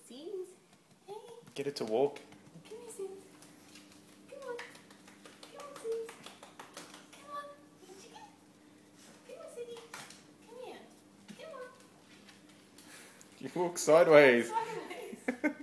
Seems. Hey. Get it to walk. Come here, Seems. Come on. Come on, Seems. Come on. You chicken. Come on, Siggy. Come here. Come on. You walk sideways. Sideways.